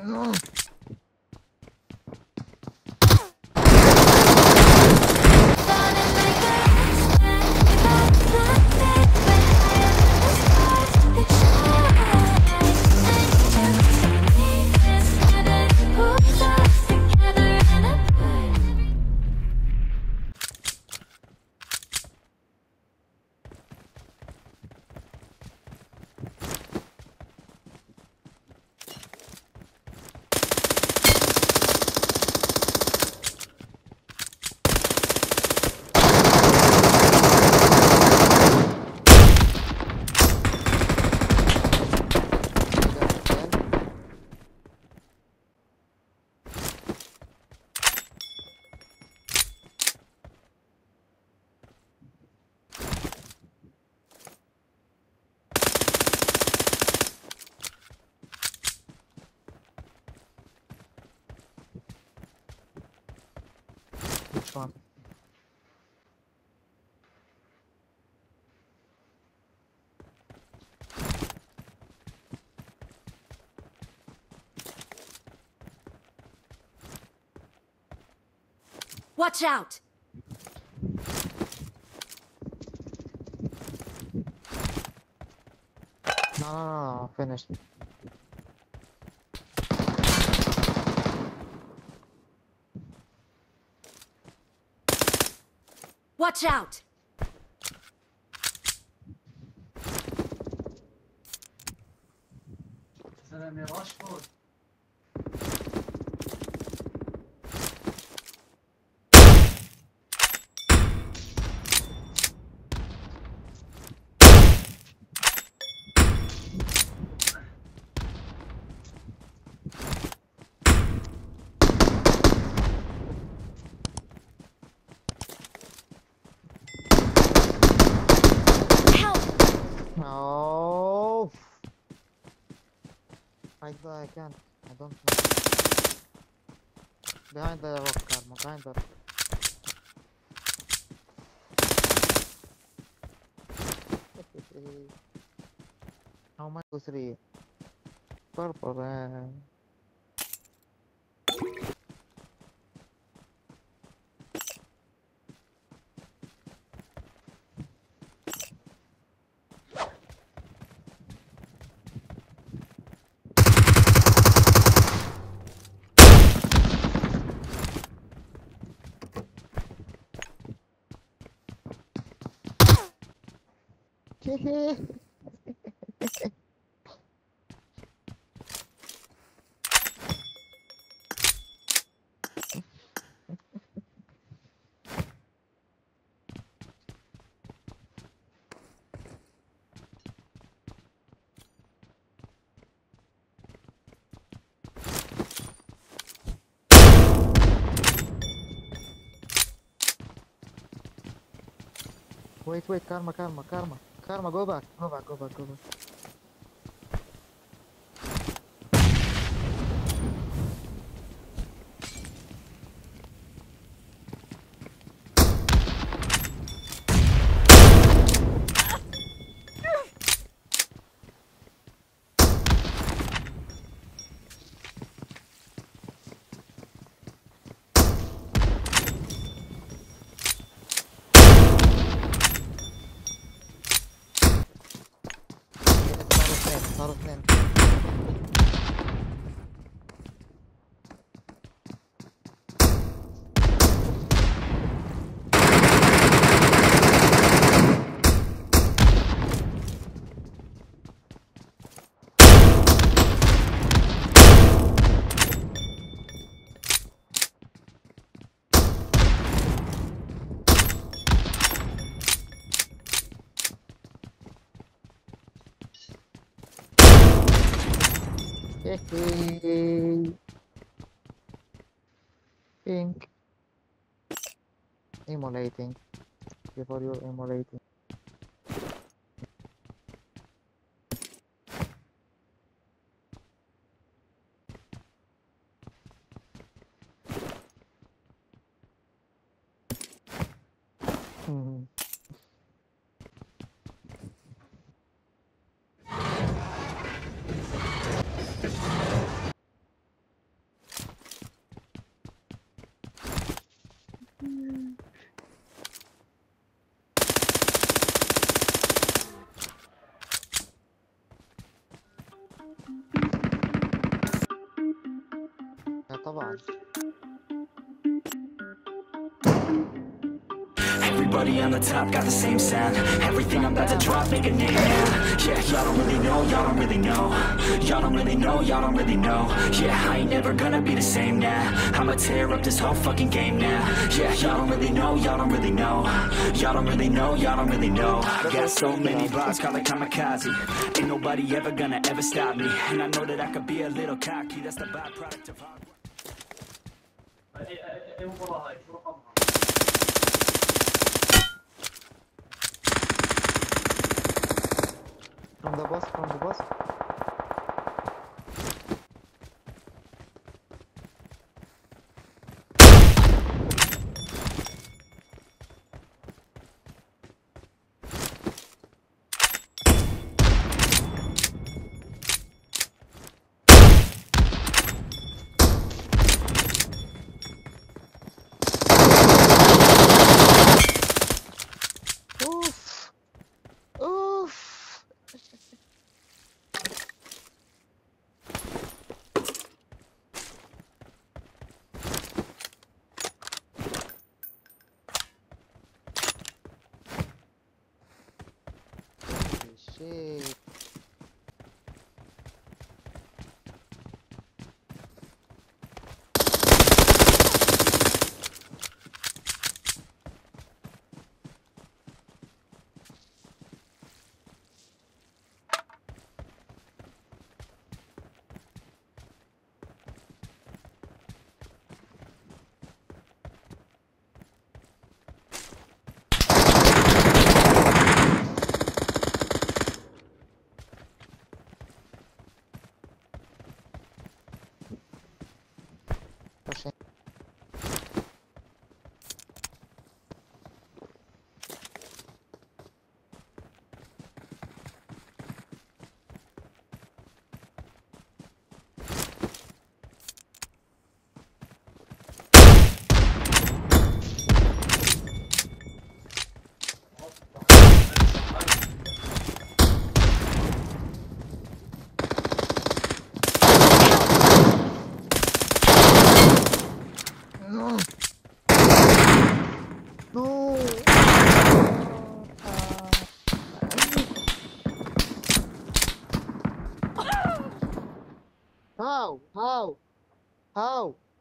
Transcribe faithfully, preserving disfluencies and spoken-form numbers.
No. Which one? Watch out! No, no, no, no, finished. Watch out! سلام يا راشفورد. No. I I can't. I don't know. Behind the rock, Karma. Behind the rock. How much was three? Purple. Uh... Wait, wait, Karma, Karma, Karma, Karma, go back, go back, go back, go back. صاروا اثنين. Pink. Emulating. Before you're emulating. Hmm. طبعا. Everybody on the top got the same sound. Everything I'm about to drop, make a name now. Yeah, y'all don't really know, y'all don't really know. Y'all don't really know, y'all don't really know. Yeah, I ain't never gonna be the same now. I'ma tear up this whole fucking game now. Yeah, y'all don't really know, y'all don't really know. Y'all don't really know, y'all don't really know. I got so many bars, call it kamikaze. Ain't nobody ever gonna ever stop me. And I know that I could be a little cocky. That's the byproduct of hard work. From the bus, from the bus. Oof. Oof. Holy shit. Pushing. No. No. How? How? How?